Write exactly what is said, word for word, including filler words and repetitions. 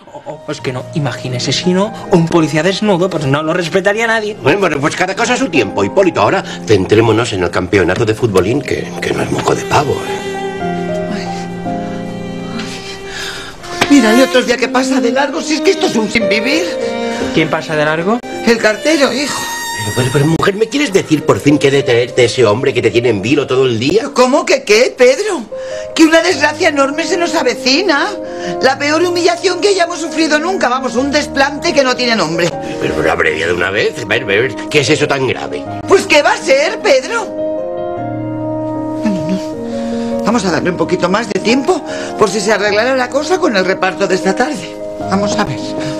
Oh, pues que no, imagínese si no, un policía desnudo, pues no lo respetaría nadie. Bueno, bueno, pues cada cosa a su tiempo, Hipólito. Ahora centrémonos en el campeonato de futbolín, que, que no es moco de pavo, ¿eh? Ay. Ay. Mira, el otro día que pasa de largo, si es que esto es un sin vivir. ¿Quién pasa de largo? El cartero, hijo. Pero, pero, pero, mujer, ¿me quieres decir por fin que he de traerte ese hombre que te tiene en vilo todo el día? ¿Cómo que qué, Pedro? Que una desgracia enorme se nos avecina. La peor humillación que hayamos sufrido nunca. Vamos, un desplante que no tiene nombre. Pero, pero abrevia de una vez. A ver, a ver, ¿qué es eso tan grave? Pues, ¿qué va a ser, Pedro? Vamos a darle un poquito más de tiempo por si se arreglara la cosa con el reparto de esta tarde. Vamos a ver.